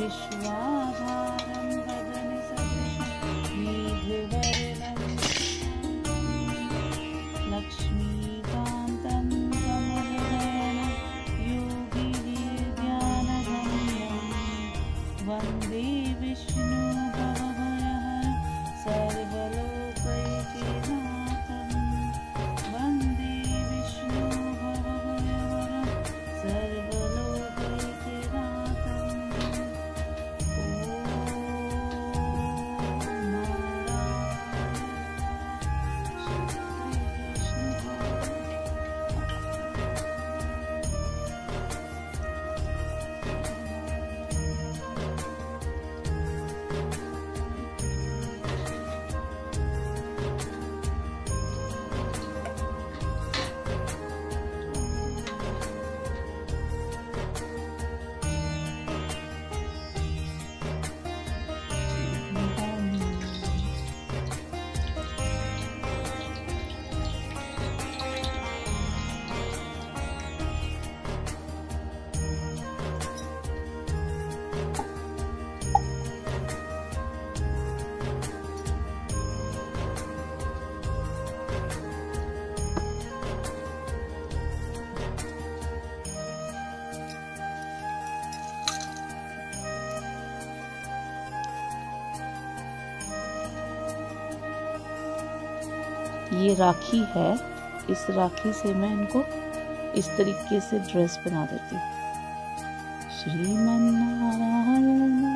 विश्वाधारं गगने सदृशं मेघवर्णं लक्ष्मीकान्तं कमलनयनं योगिभिर्ध्यानगम्यं वन्दे विष्णुभवभयहरं सर्वलोकैकनाथं वन्दे विष्णुभवभयहरं सर्वलोकैकनाथं। ये राखी है, इस राखी से मैं इनको इस तरीके से ड्रेस बना देती हूँ। श्रीमन्नारायण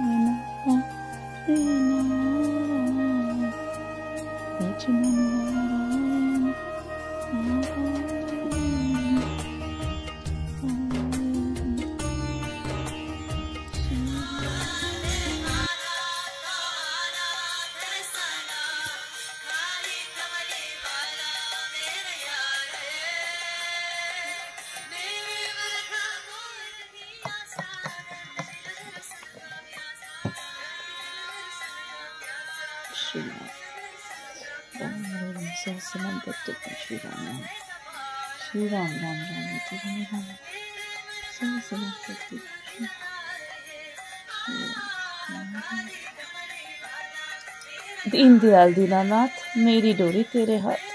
श्री राम राम राम दीनदयाल दीनानाथ मेरी डोरी तेरे हाथ।